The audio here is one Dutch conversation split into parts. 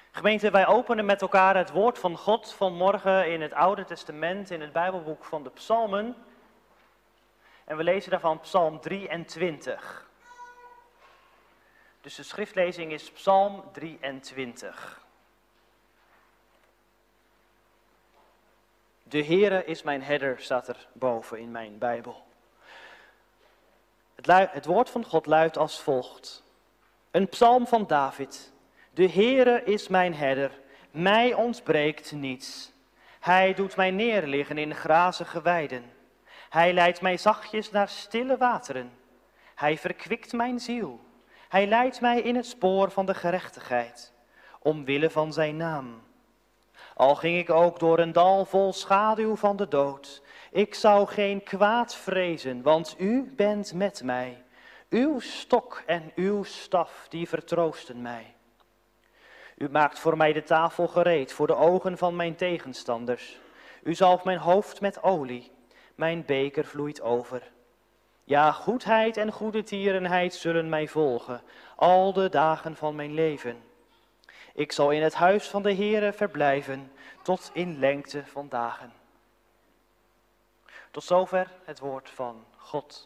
Gemeente, wij openen met elkaar het woord van God vanmorgen in het Oude Testament, in het Bijbelboek van de Psalmen. En we lezen daarvan Psalm 23. Dus de schriftlezing is Psalm 23. De Heere is mijn herder, staat er boven in mijn Bijbel. Het woord van God luidt als volgt. Een psalm van David. De Heere is mijn herder, mij ontbreekt niets. Hij doet mij neerliggen in grazige weiden. Hij leidt mij zachtjes naar stille wateren. Hij verkwikt mijn ziel. Hij leidt mij in het spoor van de gerechtigheid, omwille van zijn naam. Al ging ik ook door een dal vol schaduw van de dood, ik zou geen kwaad vrezen, want u bent met mij. Uw stok en uw staf, die vertroosten mij. U maakt voor mij de tafel gereed voor de ogen van mijn tegenstanders. U zalft mijn hoofd met olie, mijn beker vloeit over. Ja, goedheid en goede tierenheid zullen mij volgen, al de dagen van mijn leven. Ik zal in het huis van de Heere verblijven, tot in lengte van dagen. Tot zover het woord van God.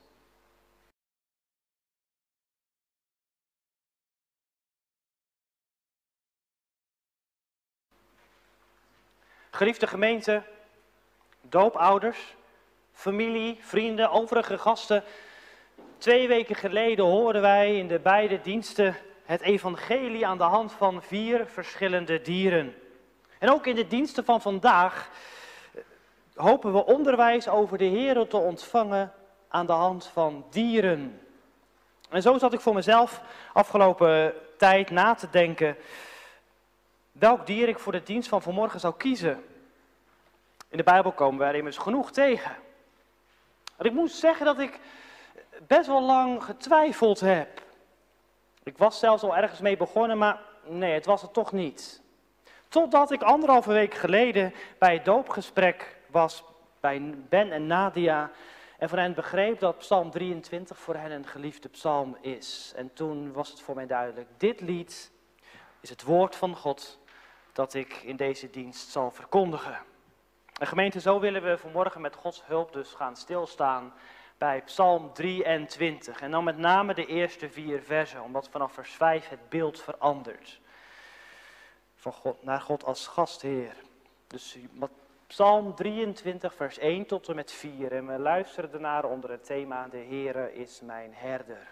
Geliefde gemeente, doopouders, familie, vrienden, overige gasten. 2 weken geleden hoorden wij in de beide diensten het evangelie aan de hand van 4 verschillende dieren. En ook in de diensten van vandaag hopen we onderwijs over de Heere te ontvangen aan de hand van dieren. En zo zat ik voor mezelf afgelopen tijd na te denken welk dier ik voor de dienst van vanmorgen zou kiezen. In de Bijbel komen we er immers genoeg tegen. En ik moet zeggen dat ik best wel lang getwijfeld heb. Ik was zelfs al ergens mee begonnen, maar nee, het was het toch niet. Totdat ik 1,5 week geleden bij het doopgesprek was bij Ben en Nadia en van hen begreep dat Psalm 23 voor hen een geliefde psalm is. En toen was het voor mij duidelijk, dit lied is het woord van God dat ik in deze dienst zal verkondigen. En gemeente, zo willen we vanmorgen met Gods hulp dus gaan stilstaan bij Psalm 23. En dan met name de eerste 4 versen, omdat vanaf vers 5 het beeld verandert. Van God naar God als gastheer. Dus Psalm 23 vers 1 tot en met 4. En we luisteren ernaar onder het thema De Heere is mijn herder.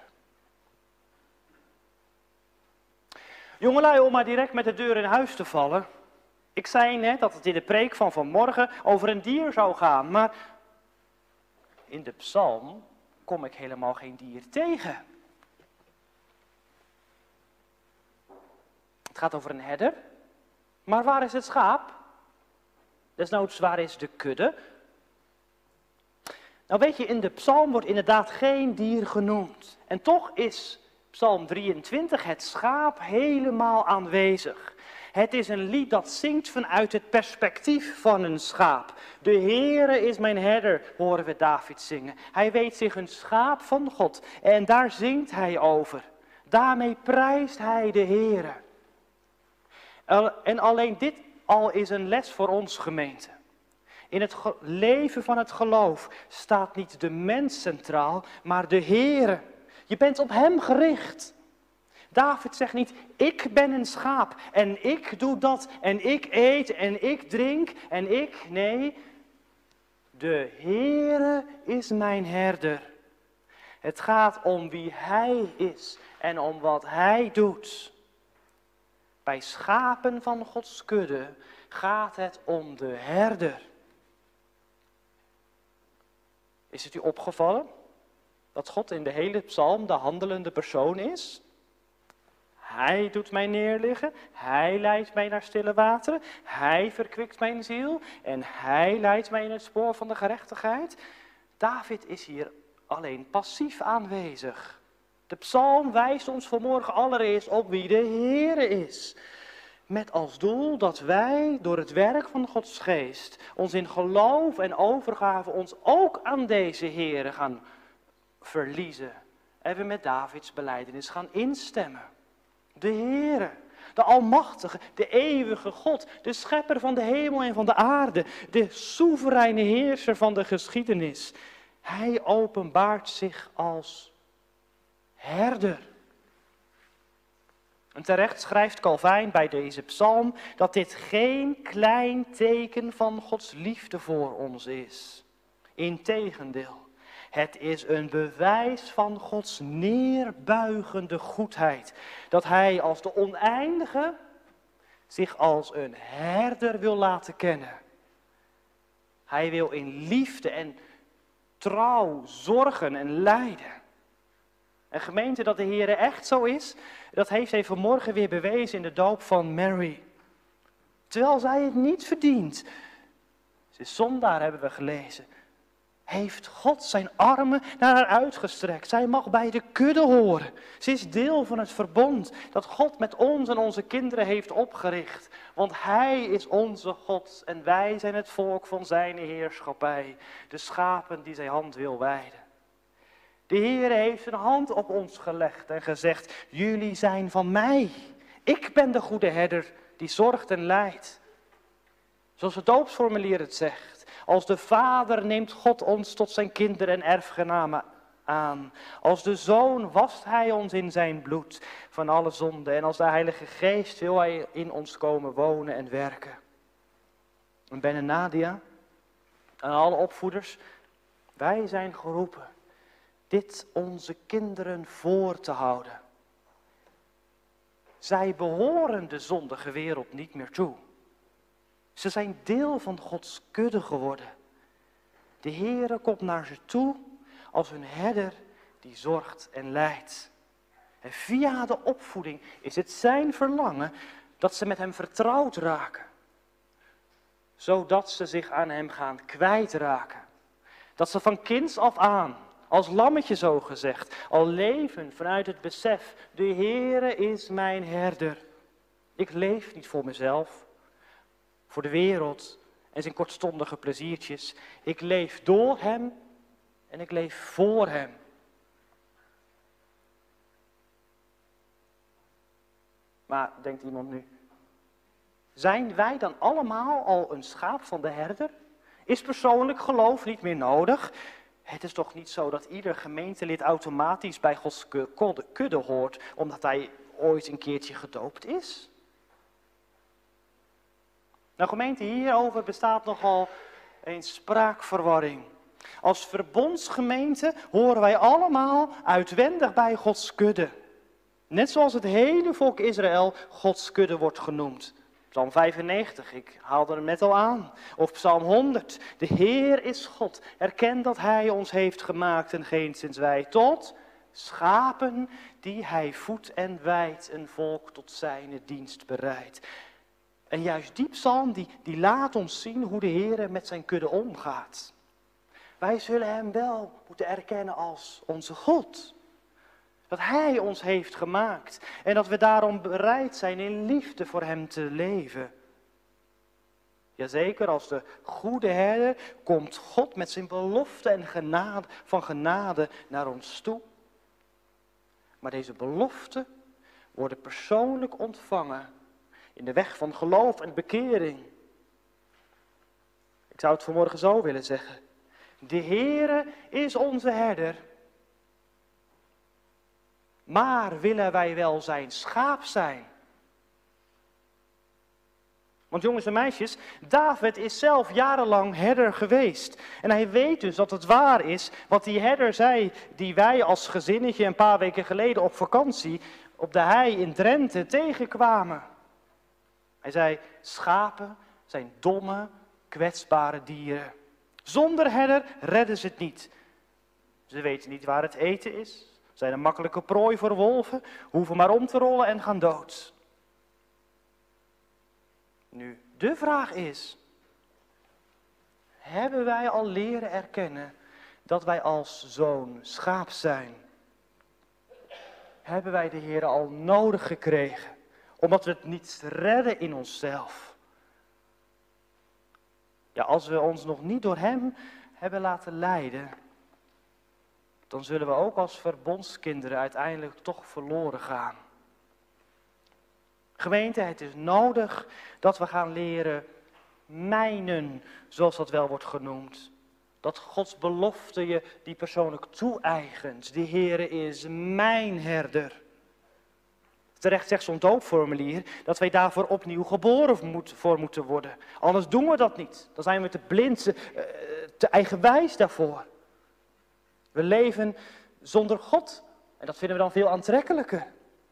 Jongelui, om maar direct met de deur in huis te vallen. Ik zei net dat het in de preek van vanmorgen over een dier zou gaan, maar in de psalm kom ik helemaal geen dier tegen. Het gaat over een herder, maar waar is het schaap? Desnoods, waar is de kudde? Nou weet je, in de psalm wordt inderdaad geen dier genoemd. En toch is Psalm 23, het schaap, helemaal aanwezig. Het is een lied dat zingt vanuit het perspectief van een schaap. De Heere is mijn herder, horen we David zingen. Hij weet zich een schaap van God en daar zingt hij over. Daarmee prijst hij de Heere. En alleen dit al is een les voor ons, gemeente. In het leven van het geloof staat niet de mens centraal, maar de Heere. Je bent op hem gericht. David zegt niet, ik ben een schaap en ik doe dat en ik eet en ik drink en ik, nee. De Heere is mijn herder. Het gaat om wie hij is en om wat hij doet. Bij schapen van Gods kudde gaat het om de herder. Is het u opgevallen dat God in de hele psalm de handelende persoon is? Hij doet mij neerliggen, hij leidt mij naar stille wateren, hij verkwikt mijn ziel en hij leidt mij in het spoor van de gerechtigheid. David is hier alleen passief aanwezig. De psalm wijst ons vanmorgen allereerst op wie de Heere is. Met als doel dat wij door het werk van Gods geest ons in geloof en overgave ons ook aan deze Heere gaan verliezen. En we met Davids belijdenis gaan instemmen. De Heere, De Almachtige, de eeuwige God, de schepper van de hemel en van de aarde, de soevereine heerser van de geschiedenis. Hij openbaart zich als herder. En terecht schrijft Calvijn bij deze psalm dat dit geen klein teken van Gods liefde voor ons is. Integendeel, het is een bewijs van Gods neerbuigende goedheid. Dat Hij als de oneindige zich als een herder wil laten kennen. Hij wil in liefde en trouw zorgen en leiden. En gemeente, dat de Heer echt zo is, dat heeft hij vanmorgen weer bewezen in de doop van Mary. Terwijl zij het niet verdient. Ze is zondaar, hebben we gelezen. Heeft God zijn armen naar haar uitgestrekt. Zij mag bij de kudde horen. Ze is deel van het verbond dat God met ons en onze kinderen heeft opgericht. Want Hij is onze God en wij zijn het volk van zijn heerschappij. De schapen die zijn hand wil wijden. De Heer heeft zijn hand op ons gelegd en gezegd, jullie zijn van mij. Ik ben de goede herder die zorgt en leidt. Zoals het doopsformulier het zegt. Als de Vader neemt God ons tot zijn kinderen en erfgenamen aan. Als de Zoon wast Hij ons in zijn bloed van alle zonden. En als de Heilige Geest wil Hij in ons komen wonen en werken. En Ben en Nadia, aan alle opvoeders, wij zijn geroepen dit onze kinderen voor te houden. Zij behoren de zondige wereld niet meer toe. Ze zijn deel van Gods kudde geworden. De Heere komt naar ze toe als een herder die zorgt en leidt. En via de opvoeding is het zijn verlangen dat ze met hem vertrouwd raken. Zodat ze zich aan hem gaan kwijtraken. Dat ze van kinds af aan, als lammetje zo gezegd, al leven vanuit het besef, de Heere is mijn herder. Ik leef niet voor mezelf, voor de wereld en zijn kortstondige pleziertjes. Ik leef door hem en ik leef voor hem. Maar, denkt iemand nu, zijn wij dan allemaal al een schaap van de herder? Is persoonlijk geloof niet meer nodig? Het is toch niet zo dat ieder gemeentelid automatisch bij Gods kudde hoort, omdat hij ooit een keertje gedoopt is? Nou gemeente, hierover bestaat nogal een spraakverwarring. Als verbondsgemeente horen wij allemaal uitwendig bij Gods kudde. Net zoals het hele volk Israël Gods kudde wordt genoemd. Psalm 95, ik haalde hem net al aan. Of Psalm 100, de Heer is God. Erken dat Hij ons heeft gemaakt en geenszins wij. Tot schapen die Hij voedt en wijdt, een volk tot zijn dienst bereidt. En juist die psalm die laat ons zien hoe de Heer met zijn kudde omgaat. Wij zullen Hem wel moeten erkennen als onze God. Dat Hij ons heeft gemaakt en dat we daarom bereid zijn in liefde voor Hem te leven. Jazeker, als de goede herder komt God met zijn belofte en genade naar ons toe. Maar deze beloften worden persoonlijk ontvangen in de weg van geloof en bekering. Ik zou het vanmorgen zo willen zeggen. De Heere is onze herder. Maar willen wij wel zijn schaap zijn? Want jongens en meisjes, David is zelf jarenlang herder geweest. En hij weet dus dat het waar is wat die herder zei, die wij als gezinnetje een paar weken geleden op vakantie op de hei in Drenthe tegenkwamen. Hij zei, schapen zijn domme, kwetsbare dieren. Zonder herder redden ze het niet. Ze weten niet waar het eten is. Zijn een makkelijke prooi voor wolven, hoeven maar om te rollen en gaan dood. Nu, de vraag is, hebben wij al leren erkennen dat wij als zo'n schaap zijn? Hebben wij de Heer al nodig gekregen, omdat we het niet redden in onszelf? Ja, als we ons nog niet door Hem hebben laten leiden, dan zullen we ook als verbondskinderen uiteindelijk toch verloren gaan. Gemeente, het is nodig dat we gaan leren mijnen, zoals dat wel wordt genoemd. Dat Gods belofte je die persoonlijk toe-eigent. De Heere is mijn herder. Terecht zegt zo'n doopformulier dat wij daarvoor opnieuw geboren voor moeten worden. Anders doen we dat niet. Dan zijn we te blind, te eigenwijs daarvoor. We leven zonder God en dat vinden we dan veel aantrekkelijker.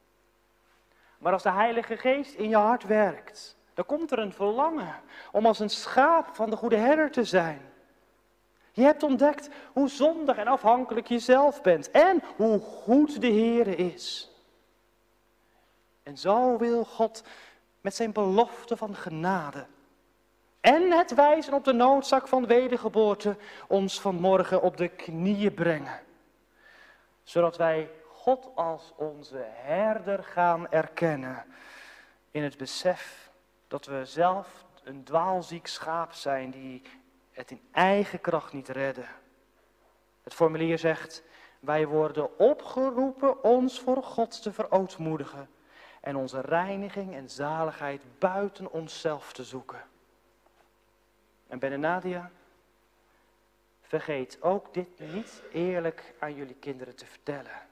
Maar als de Heilige Geest in je hart werkt, dan komt er een verlangen om als een schaap van de goede herder te zijn. Je hebt ontdekt hoe zondig en afhankelijk je zelf bent en hoe goed de Heere is. En zo wil God met zijn belofte van genade en het wijzen op de noodzaak van wedergeboorte ons vanmorgen op de knieën brengen. Zodat wij God als onze herder gaan erkennen in het besef dat we zelf een dwaalziek schaap zijn die het in eigen kracht niet redden. Het formulier zegt, wij worden opgeroepen ons voor God te verootmoedigen en onze reiniging en zaligheid buiten onszelf te zoeken. En Ben en Nadia, vergeet ook dit niet eerlijk aan jullie kinderen te vertellen.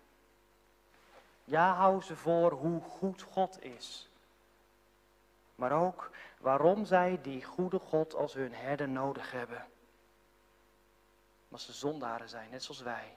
Ja, hou ze voor hoe goed God is. Maar ook waarom zij die goede God als hun herder nodig hebben. Omdat ze zondaren zijn, net zoals wij.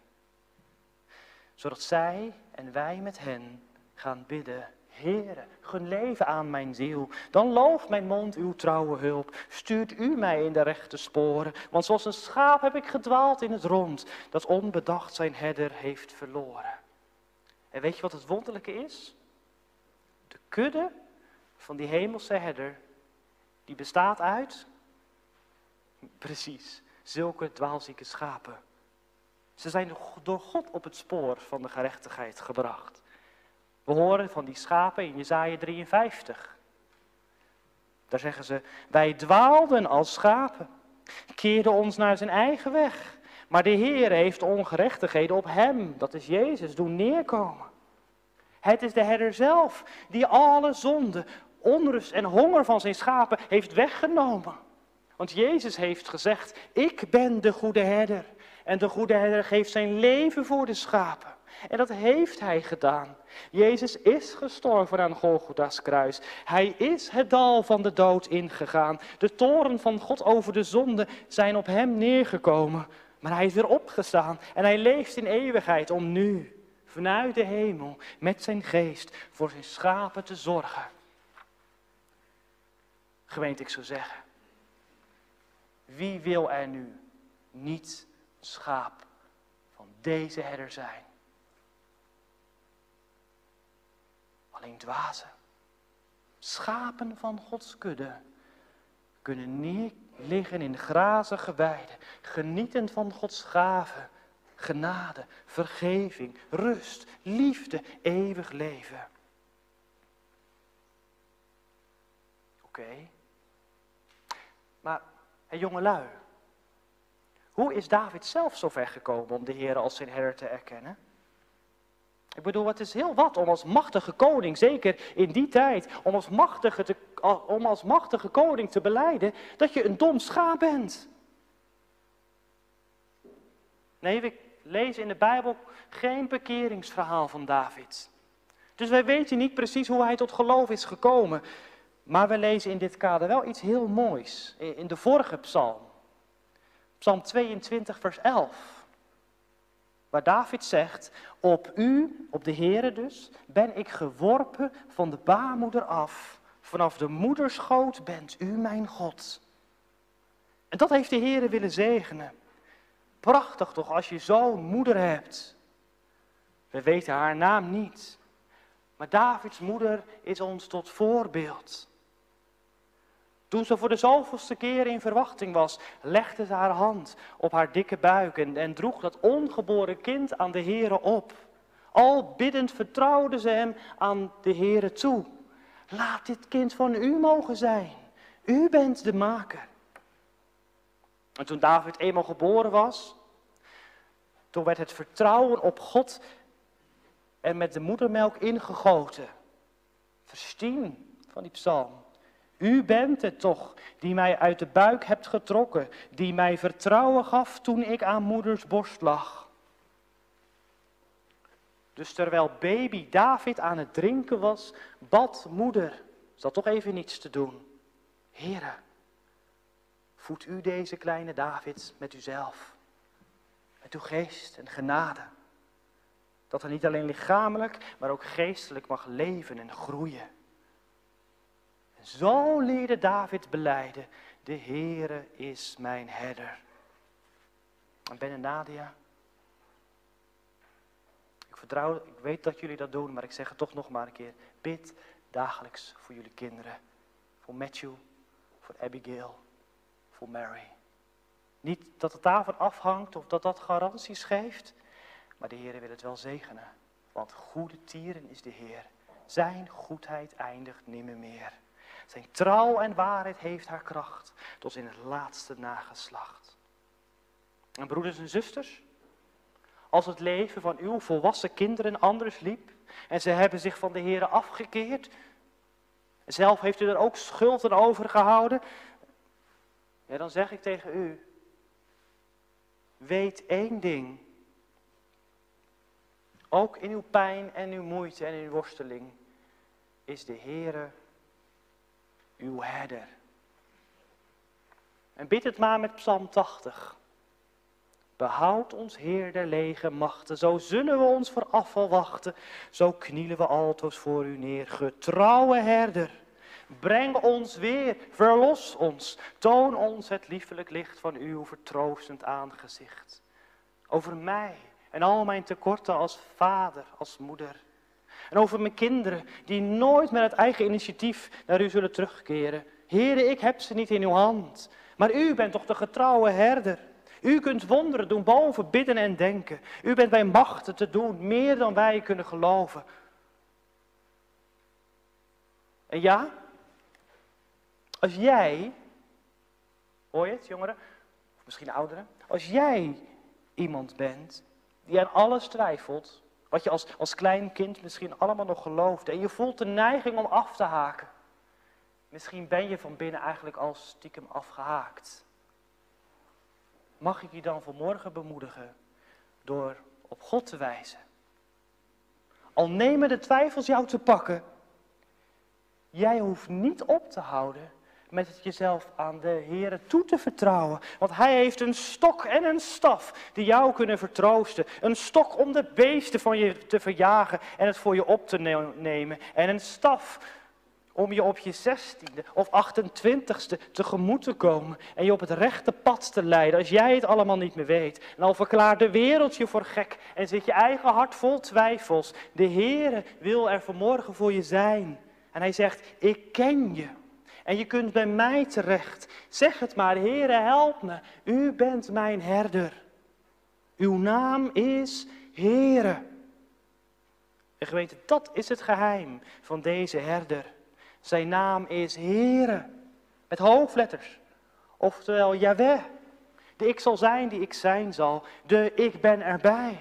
Zodat zij en wij met hen gaan bidden. Heere, gun leven aan mijn ziel. Dan looft mijn mond uw trouwe hulp. Stuurt u mij in de rechte sporen. Want zoals een schaap heb ik gedwaald in het rond, dat onbedacht zijn herder heeft verloren. En weet je wat het wonderlijke is? De kudde van die hemelse herder, die bestaat uit, precies, zulke dwaalzieke schapen. Ze zijn door God op het spoor van de gerechtigheid gebracht. We horen van die schapen in Jesaja 53. Daar zeggen ze, wij dwaalden als schapen, keerden ons naar zijn eigen weg. Maar de Heer heeft de ongerechtigheden op hem, dat is Jezus, doen neerkomen. Het is de herder zelf die alle zonde, onrust en honger van zijn schapen heeft weggenomen. Want Jezus heeft gezegd, ik ben de goede herder. En de goede herder geeft zijn leven voor de schapen. En dat heeft hij gedaan. Jezus is gestorven aan Golgotha's kruis. Hij is het dal van de dood ingegaan. De toorn van God over de zonde zijn op hem neergekomen. Maar hij is weer opgestaan en hij leeft in eeuwigheid om nu, vanuit de hemel, met zijn geest voor zijn schapen te zorgen. Gemeente, ik zou zeggen, wie wil er nu niet schaap van deze herder zijn? Alleen dwazen, schapen van Gods kudde, kunnen neerliggen in grazige weiden, genietend van Gods gave, genade, vergeving, rust, liefde, eeuwig leven. Oké. Maar, jongelui, hoe is David zelf zo ver gekomen om de Heer als zijn herder te erkennen? Ik bedoel, het is heel wat om als machtige koning, zeker in die tijd, om als machtige koning te belijden dat je een dom schaap bent. Nee, we lezen in de Bijbel geen bekeringsverhaal van David. Dus wij weten niet precies hoe hij tot geloof is gekomen. Maar we lezen in dit kader wel iets heel moois. In de vorige psalm. Psalm 22 vers 11. Waar David zegt, op u, op de Heere dus, ben ik geworpen van de baarmoeder af. Vanaf de moederschoot bent u mijn God. En dat heeft de Heere willen zegenen. Prachtig toch als je zo'n moeder hebt. We weten haar naam niet. Maar Davids moeder is ons tot voorbeeld. Toen ze voor de zoveelste keer in verwachting was, legde ze haar hand op haar dikke buik en droeg dat ongeboren kind aan de Heere op. Al biddend vertrouwde ze hem aan de Heere toe. Laat dit kind van u mogen zijn. U bent de maker. En toen David eenmaal geboren was, toen werd het vertrouwen op God er met de moedermelk ingegoten. Vers 10. van die psalm. U bent het toch die mij uit de buik hebt getrokken, die mij vertrouwen gaf toen ik aan moeders borst lag. Dus terwijl baby David aan het drinken was, bad moeder, zat toch even niets te doen. Heere, voed u deze kleine David met uzelf, met uw geest en genade. Dat hij niet alleen lichamelijk, maar ook geestelijk mag leven en groeien. En zo leerde David belijden, de Heere is mijn herder. En Ben en Nadia, ik weet dat jullie dat doen, maar ik zeg het toch nog maar een keer. Bid dagelijks voor jullie kinderen. Voor Matthew, voor Abigail, voor Mary. Niet dat het daarvan afhangt of dat garanties geeft, maar de Heer wil het wel zegenen. Want goede tieren is de Heer. Zijn goedheid eindigt nimmermeer. Zijn trouw en waarheid heeft haar kracht, tot in het laatste nageslacht. En broeders en zusters, als het leven van uw volwassen kinderen anders liep, en ze hebben zich van de Heer afgekeerd, zelf heeft u er ook schuld aan overgehouden, ja, dan zeg ik tegen u, weet één ding. Ook in uw pijn en uw moeite en in uw worsteling is de Heere uw herder. En bid het maar met Psalm 80. Behoud ons Heer der lege machten, zo zullen we ons voor afval wachten. Zo knielen we altoos voor u neer, getrouwe herder. Breng ons weer, verlos ons, toon ons het liefelijk licht van uw vertroostend aangezicht. Over mij en al mijn tekorten als vader, als moeder. En over mijn kinderen die nooit met het eigen initiatief naar u zullen terugkeren. Heere, ik heb ze niet in uw hand, maar u bent toch de getrouwe herder. U kunt wonderen doen boven bidden en denken. U bent bij machten te doen, meer dan wij kunnen geloven. En ja, als jij, hoor je het jongeren, of misschien ouderen, als jij iemand bent die aan alles twijfelt, wat je als klein kind misschien allemaal nog geloofde, en je voelt de neiging om af te haken, misschien ben je van binnen eigenlijk al stiekem afgehaakt. Mag ik je dan vanmorgen bemoedigen door op God te wijzen? Al nemen de twijfels jou te pakken, jij hoeft niet op te houden met het jezelf aan de Heere toe te vertrouwen. Want Hij heeft een stok en een staf die jou kunnen vertroosten. Een stok om de beesten van je te verjagen en het voor je op te nemen. En een staf om je op je 16e of 28ste tegemoet te komen en je op het rechte pad te leiden als jij het allemaal niet meer weet. En al verklaart de wereld je voor gek en zit je eigen hart vol twijfels. De Heere wil er vanmorgen voor je zijn. En Hij zegt, ik ken je. En je kunt bij mij terecht. Zeg het maar, Heere, help me. U bent mijn herder. Uw naam is Heere. En gemeente, dat is het geheim van deze herder. Zijn naam is Heere, met hoofdletters. Oftewel Jahweh, de ik zal zijn die ik zijn zal, de ik ben erbij.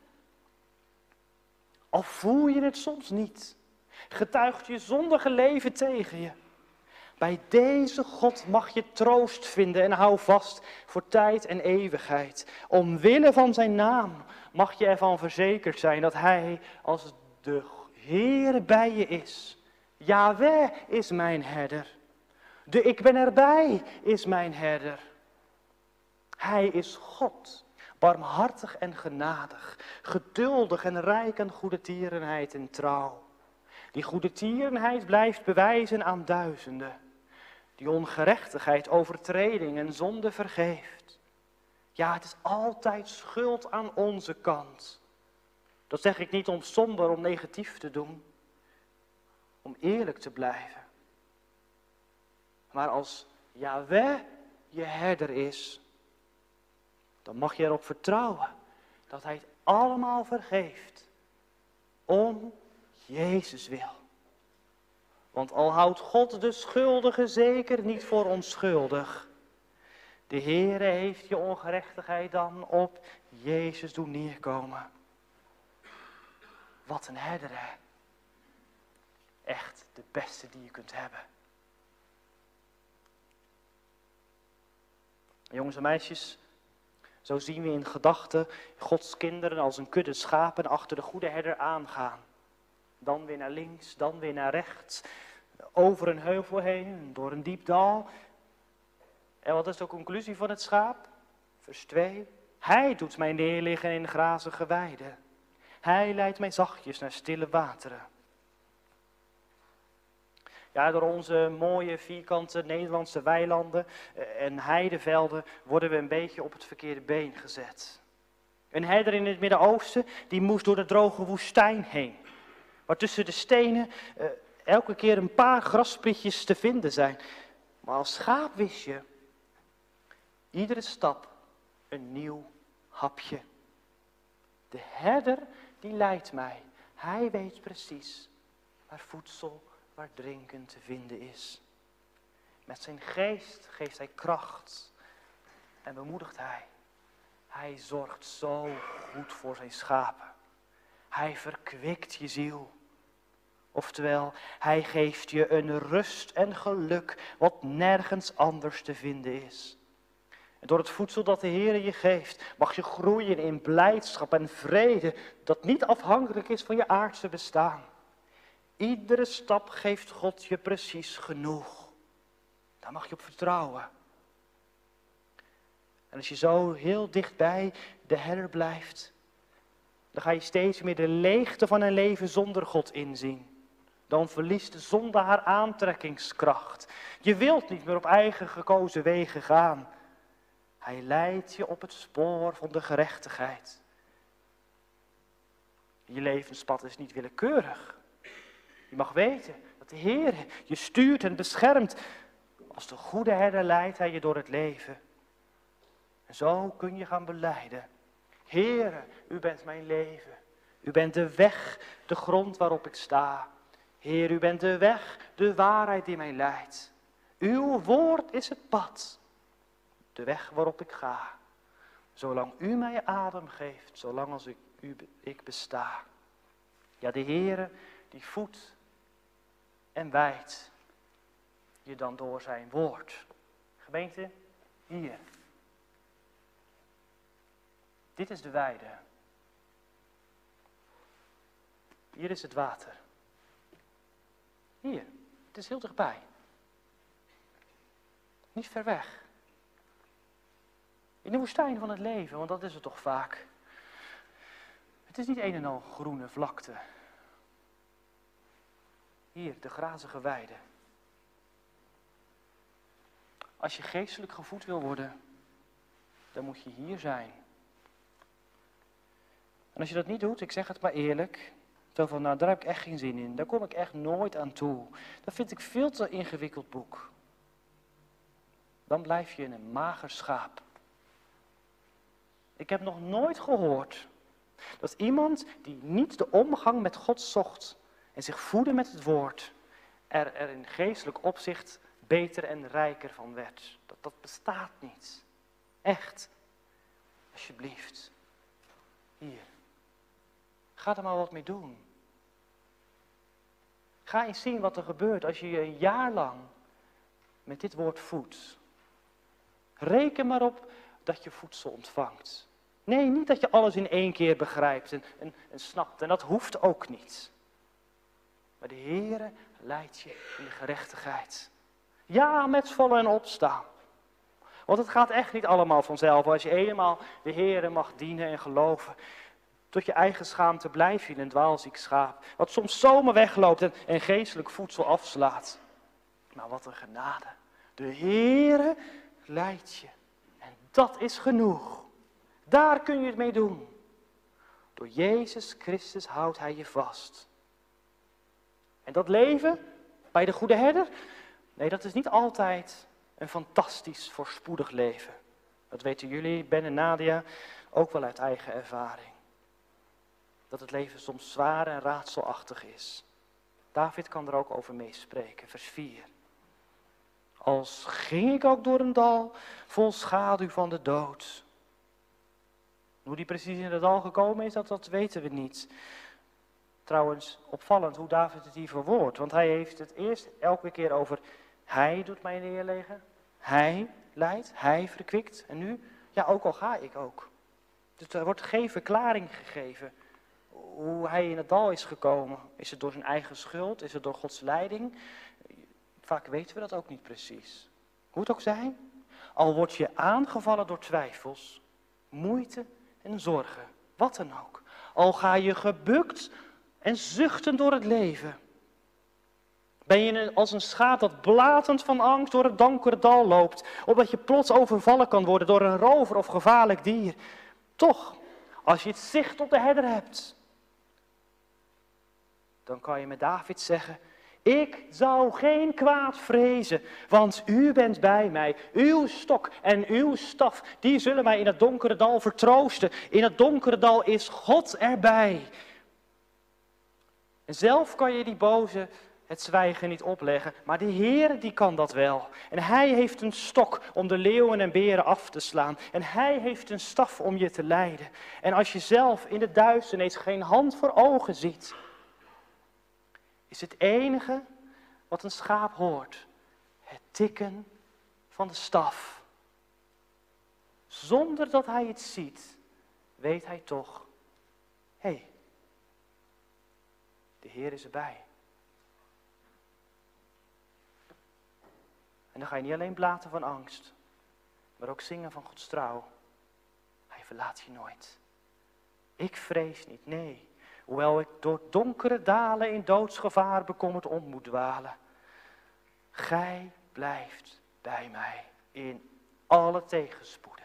Al voel je het soms niet, getuigt je zondige leven tegen je. Bij deze God mag je troost vinden en hou vast voor tijd en eeuwigheid. Omwille van zijn naam mag je ervan verzekerd zijn dat Hij als de Heere bij je is. Jahweh is mijn herder. De ik ben erbij is mijn herder. Hij is God, barmhartig en genadig, geduldig en rijk aan goede tierenheid en trouw. Die goede tierenheid blijft bewijzen aan duizenden. Die ongerechtigheid, overtreding en zonde vergeeft. Ja, het is altijd schuld aan onze kant. Dat zeg ik niet om somber, om negatief te doen. Om eerlijk te blijven. Maar als Jahweh je herder is, dan mag je erop vertrouwen dat Hij het allemaal vergeeft. Om Jezus wil. Want al houdt God de schuldige zeker niet voor onschuldig. De Heere heeft je ongerechtigheid dan op Jezus doen neerkomen. Wat een herder, hè? echt de beste die je kunt hebben. Jongens en meisjes, zo zien we in gedachten Gods kinderen als een kudde schapen achter de goede herder aangaan. Dan weer naar links, dan weer naar rechts, over een heuvel heen, door een diep dal. En wat is de conclusie van het schaap? Vers 2. Hij doet mij neerliggen in grazige weiden. Hij leidt mij zachtjes naar stille wateren. Ja, door onze mooie vierkante Nederlandse weilanden en heidevelden worden we een beetje op het verkeerde been gezet. Een herder in het Midden-Oosten, die moest door de droge woestijn heen. Waar tussen de stenen elke keer een paar grassprietjes te vinden zijn. Maar als schaap wist je, iedere stap een nieuw hapje. De herder die leidt mij. Hij weet precies waar voedsel, waar drinken te vinden is. Met zijn geest geeft hij kracht en bemoedigt hij. Hij zorgt zo goed voor zijn schapen. Hij verkwikt je ziel. Oftewel, hij geeft je een rust en geluk wat nergens anders te vinden is. En door het voedsel dat de Heer je geeft, mag je groeien in blijdschap en vrede dat niet afhankelijk is van je aardse bestaan. Iedere stap geeft God je precies genoeg. Daar mag je op vertrouwen. En als je zo heel dichtbij de herder blijft, dan ga je steeds meer de leegte van een leven zonder God inzien. Dan verliest de zonde haar aantrekkingskracht. Je wilt niet meer op eigen gekozen wegen gaan. Hij leidt je op het spoor van de gerechtigheid. Je levenspad is niet willekeurig. Je mag weten dat de Heer je stuurt en beschermt. Als de goede herder leidt hij je door het leven. En zo kun je gaan belijden. Heere, u bent mijn leven. U bent de weg, de grond waarop ik sta. Heer, u bent de weg, de waarheid die mij leidt. Uw woord is het pad, de weg waarop ik ga. Zolang u mij adem geeft, zolang als ik besta. Ja, de Heere die voedt en wijdt je dan door zijn woord. Gemeente, hier. Dit is de weide. Hier is het water. Hier, het is heel dichtbij. Niet ver weg. In de woestijn van het leven, want dat is het toch vaak. Het is niet een en al groene vlakte. Hier, de grazige weide. Als je geestelijk gevoed wil worden, dan moet je hier zijn. En als je dat niet doet, ik zeg het maar eerlijk, zo van, nou daar heb ik echt geen zin in, daar kom ik echt nooit aan toe. Dat vind ik veel te ingewikkeld boek. Dan blijf je een mager schaap. Ik heb nog nooit gehoord dat iemand die niet de omgang met God zocht en zich voedde met het woord, er in geestelijk opzicht beter en rijker van werd. Dat bestaat niet. Echt. Alsjeblieft. Hier. Ga er maar wat mee doen. Ga eens zien wat er gebeurt als je je een jaar lang met dit woord voedt. Reken maar op dat je voedsel ontvangt. Nee, niet dat je alles in één keer begrijpt en snapt. En dat hoeft ook niet. Maar de Heere leidt je in de gerechtigheid. Ja, met vallen en opstaan. Want het gaat echt niet allemaal vanzelf. Als je eenmaal de Heere mag dienen en geloven. Tot je eigen schaamte blijf je een dwaalziek schaap. Wat soms zomaar wegloopt en geestelijk voedsel afslaat. Maar wat een genade. De Heere leidt je. En dat is genoeg. Daar kun je het mee doen. Door Jezus Christus houdt hij je vast. En dat leven bij de goede herder? Nee, dat is niet altijd een fantastisch voorspoedig leven. Dat weten jullie, Ben en Nadia, ook wel uit eigen ervaring. Dat het leven soms zwaar en raadselachtig is. David kan er ook over meespreken, vers 4. Als ging ik ook door een dal vol schaduw van de dood. Hoe die precies in het dal gekomen is, dat weten we niet. Trouwens, opvallend hoe David het hier verwoordt. Want hij heeft het eerst elke keer over, hij doet mij neerleggen. Hij leidt, hij verkwikt. En nu, ja, ook al ga ik ook. Dus er wordt geen verklaring gegeven hoe hij in het dal is gekomen. Is het door zijn eigen schuld? Is het door Gods leiding? Vaak weten we dat ook niet precies. Hoe het ook zij, al word je aangevallen door twijfels, moeite en zorgen, wat dan ook. Al ga je gebukt en zuchten door het leven. Ben je als een schaap dat blatend van angst door het donkere dal loopt, omdat je plots overvallen kan worden door een rover of gevaarlijk dier. Toch, als je het zicht op de herder hebt, dan kan je met David zeggen, ik zou geen kwaad vrezen, want u bent bij mij. Uw stok en uw staf, die zullen mij in het donkere dal vertroosten. In het donkere dal is God erbij. En zelf kan je die boze het zwijgen niet opleggen, maar de Heer die kan dat wel. En hij heeft een stok om de leeuwen en beren af te slaan. En hij heeft een staf om je te leiden. En als je zelf in de duisternis geen hand voor ogen ziet, is het enige wat een schaap hoort het tikken van de staf. Zonder dat hij het ziet, weet hij toch, hé, de Heer is erbij. En dan ga je niet alleen blaten van angst, maar ook zingen van Gods trouw. Hij verlaat je nooit. Ik vrees niet, nee. Hoewel ik door donkere dalen in doodsgevaar bekommerd om moet dwalen. Gij blijft bij mij in alle tegenspoeden.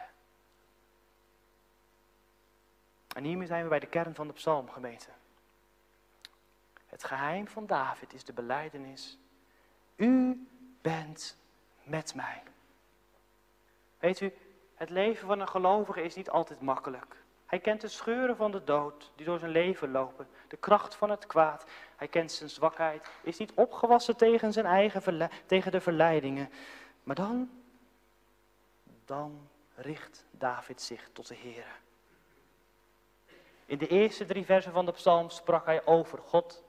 En hiermee zijn we bij de kern van de psalm, gemeente. Het geheim van David is de belijdenis. U bent met mij. Weet u, het leven van een gelovige is niet altijd makkelijk. Hij kent de scheuren van de dood die door zijn leven lopen, de kracht van het kwaad. Hij kent zijn zwakheid, is niet opgewassen tegen zijn eigen tegen de verleidingen. Maar dan richt David zich tot de Heere. In de eerste 3 versen van de psalm sprak hij over God.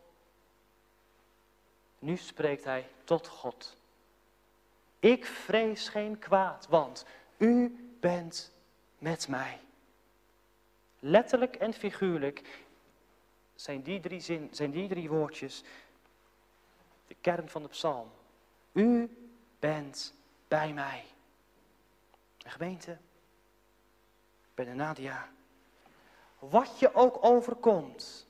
Nu spreekt hij tot God. Ik vrees geen kwaad, want u bent met mij. Letterlijk en figuurlijk zijn die drie woordjes de kern van de psalm. U bent bij mij. En gemeente, bij de Nadia, wat je ook overkomt,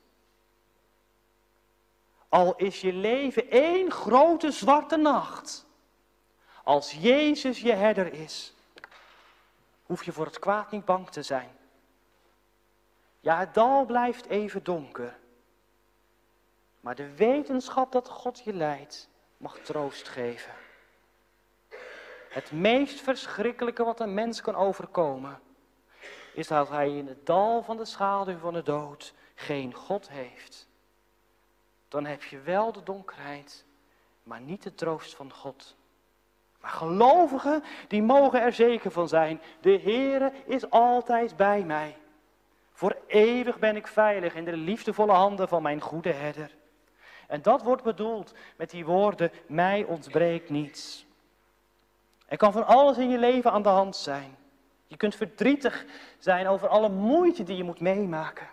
al is je leven één grote zwarte nacht, als Jezus je herder is, hoef je voor het kwaad niet bang te zijn. Ja, het dal blijft even donker. Maar de wetenschap dat God je leidt, mag troost geven. Het meest verschrikkelijke wat een mens kan overkomen, is dat hij in het dal van de schaduw van de dood geen God heeft. Dan heb je wel de donkerheid, maar niet de troost van God. Maar gelovigen, die mogen er zeker van zijn. De Heere is altijd bij mij. Voor eeuwig ben ik veilig in de liefdevolle handen van mijn goede herder. En dat wordt bedoeld met die woorden, mij ontbreekt niets. Er kan van alles in je leven aan de hand zijn. Je kunt verdrietig zijn over alle moeite die je moet meemaken.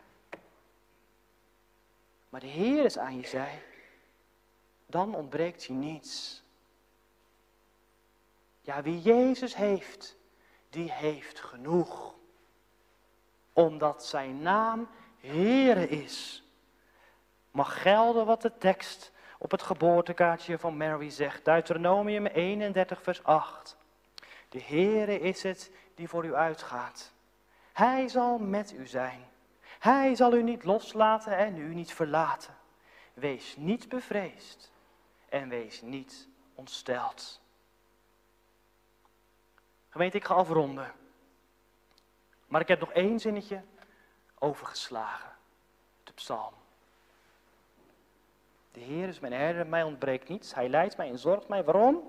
Maar de Heer is aan je zij. Dan ontbreekt je niets. Ja, wie Jezus heeft, die heeft genoeg. Omdat zijn naam Heere is, mag gelden wat de tekst op het geboortekaartje van Mary zegt. Deuteronomium 31 vers 8. De Heere is het die voor u uitgaat. Hij zal met u zijn. Hij zal u niet loslaten en u niet verlaten. Wees niet bevreesd en wees niet ontsteld. Gemeente, ik ga afronden. Maar ik heb nog 1 zinnetje overgeslagen. De psalm. De Heer is mijn herder, mij ontbreekt niets. Hij leidt mij en zorgt mij. Waarom?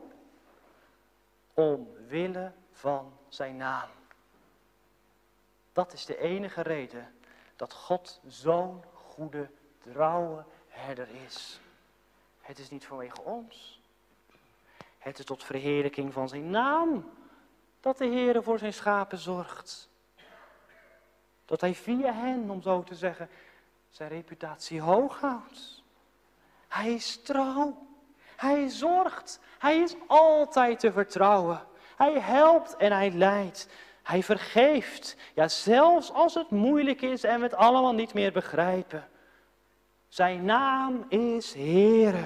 Omwille van zijn naam. Dat is de enige reden dat God zo'n goede trouwe herder is. Het is niet vanwege ons. Het is tot verheerlijking van zijn naam dat de Heere voor zijn schapen zorgt. Dat hij via hen, om zo te zeggen, zijn reputatie hoog houdt. Hij is trouw. Hij zorgt. Hij is altijd te vertrouwen. Hij helpt en hij leidt. Hij vergeeft. Ja, zelfs als het moeilijk is en we het allemaal niet meer begrijpen. Zijn naam is Heere.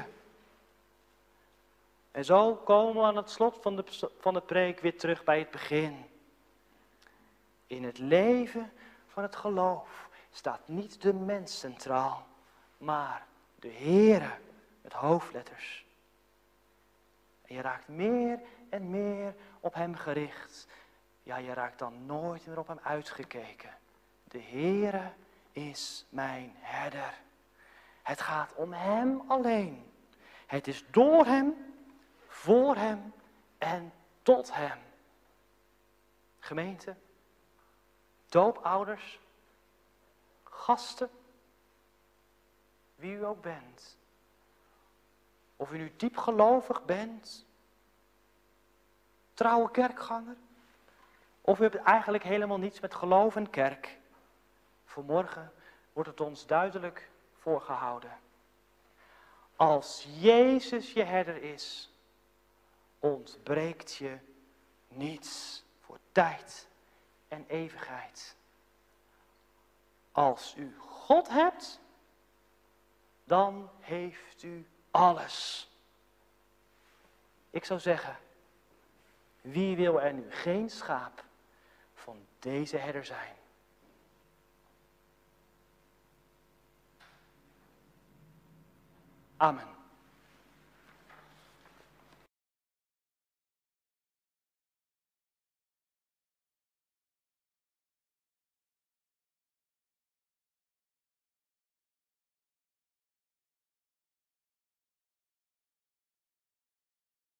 En zo komen we aan het slot van de preek weer terug bij het begin. In het leven van het geloof staat niet de mens centraal, maar de Heere met hoofdletters. En je raakt meer en meer op hem gericht. Ja, je raakt dan nooit meer op hem uitgekeken. De Heere is mijn herder. Het gaat om hem alleen. Het is door hem, voor hem en tot hem. Gemeente, doopouders, gasten, wie u ook bent. Of u nu diep gelovig bent, trouwe kerkganger, of u hebt eigenlijk helemaal niets met geloof en kerk. Vanmorgen wordt het ons duidelijk voorgehouden. Als Jezus je herder is, ontbreekt je niets voor tijd en eeuwigheid. Als u God hebt, dan heeft u alles. Ik zou zeggen, wie wil er nu geen schaap van deze herder zijn? Amen.